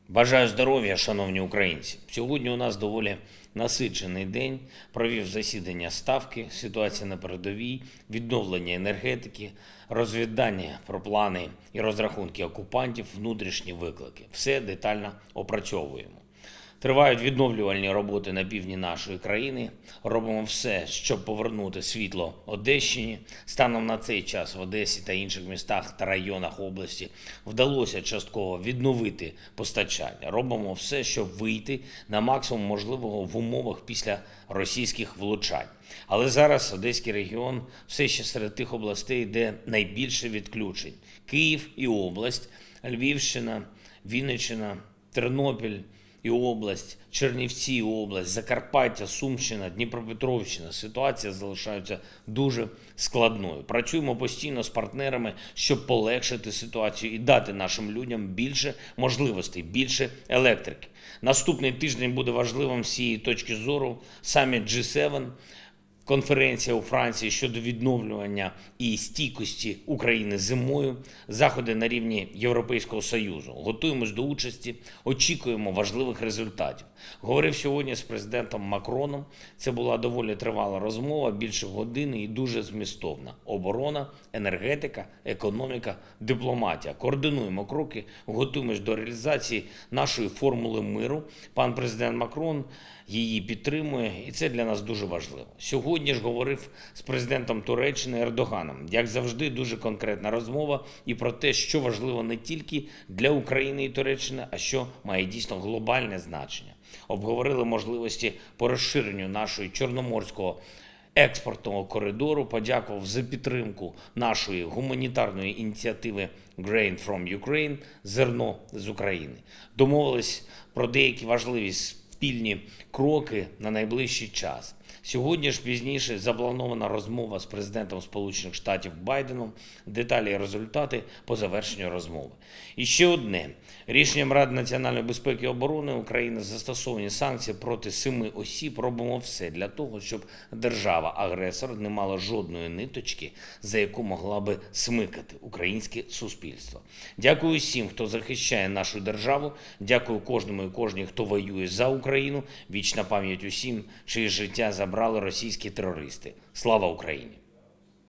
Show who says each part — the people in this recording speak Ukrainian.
Speaker 1: Бажаю здоров'я, шановні українці. Сьогодні у нас доволі насичений день. Провів засідання Ставки, ситуація на передовій, відновлення енергетики, розвідання про плани і розрахунки окупантів, внутрішні виклики. Все детально опрацьовуємо. Тривають відновлювальні роботи на півдні нашої країни. Робимо все, щоб повернути світло Одещині. Станом на цей час в Одесі та інших містах та районах області вдалося частково відновити постачання. Робимо все, щоб вийти на максимум можливого в умовах після російських влучань. Але зараз Одеський регіон все ще серед тих областей, де найбільше відключень. Київ і область, Львівщина, Вінниччина, Тернопіль і область, Чернівці і область, Закарпаття, Сумщина, Дніпропетровщина. Ситуація залишається дуже складною. Працюємо постійно з партнерами, щоб полегшити ситуацію і дати нашим людям більше можливостей, більше електрики. Наступний тиждень буде важливим з цієї точки зору. Саміт G7, конференція у Франції щодо відновлювання і стійкості України зимою, заходи на рівні Європейського Союзу. Готуємось до участі, очікуємо важливих результатів. Говорив сьогодні з президентом Макроном. Це була доволі тривала розмова, більше години і дуже змістовна. Оборона, енергетика, економіка, дипломатія. Координуємо кроки, готуємось до реалізації нашої формули миру. Пан президент Макрон її підтримує, і це для нас дуже важливо. Сьогодні ж говорив з президентом Туреччини Ердоганом. Як завжди, дуже конкретна розмова і про те, що важливо не тільки для України і Туреччини, а що має дійсно глобальне значення. Обговорили можливості по розширенню нашої чорноморського експортного коридору, подякував за підтримку нашої гуманітарної ініціативи Grain from Ukraine – зерно з України. Домовились про деякі важливі спільні кроки на найближчий час. Сьогодні ж пізніше запланована розмова з президентом Сполучених Штатів Байденом, деталі і результати по завершенню розмови. І ще одне. Рішенням Ради національної безпеки і оборони України застосовані санкції проти 7 осіб. Робимо все для того, щоб держава-агресор не мала жодної ниточки, за яку могла би смикати українське суспільство. Дякую всім, хто захищає нашу державу. Дякую кожному і кожній, хто воює за Україну. Вічна пам'ять усім, чиї життя забрали російські терористи. Слава Україні!